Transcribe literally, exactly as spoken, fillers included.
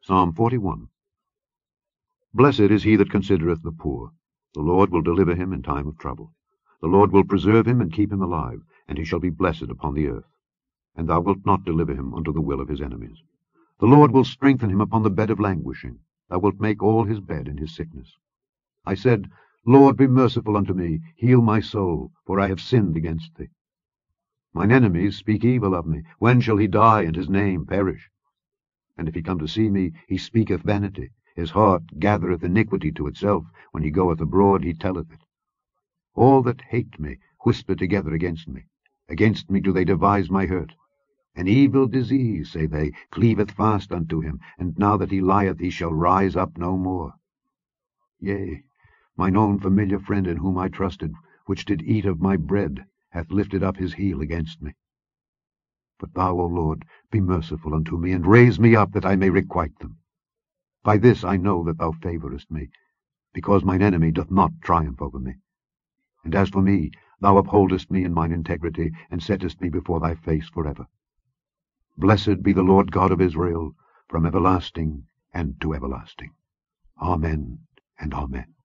Psalm forty-one. Blessed is he that considereth the poor. The Lord will deliver him in time of trouble. The Lord will preserve him and keep him alive, and he shall be blessed upon the earth. And thou wilt not deliver him unto the will of his enemies. The Lord will strengthen him upon the bed of languishing. Thou wilt make all his bed in his sickness. I said, Lord, be merciful unto me, heal my soul, for I have sinned against thee. Mine enemies speak evil of me. When shall he die, and his name perish? And if he come to see me, he speaketh vanity. His heart gathereth iniquity to itself. When he goeth abroad, he telleth it. All that hate me whisper together against me. Against me do they devise my hurt. An evil disease, say they, cleaveth fast unto him, and now that he lieth he shall rise up no more. Yea, mine own familiar friend in whom I trusted, which did eat of my bread, hath lifted up his heel against me. But thou, O Lord, be merciful unto me, and raise me up, that I may requite them. By this I know that thou favourest me, because mine enemy doth not triumph over me. And as for me, thou upholdest me in mine integrity, and settest me before thy face for ever. Blessed be the Lord God of Israel, from everlasting and to everlasting. Amen and Amen.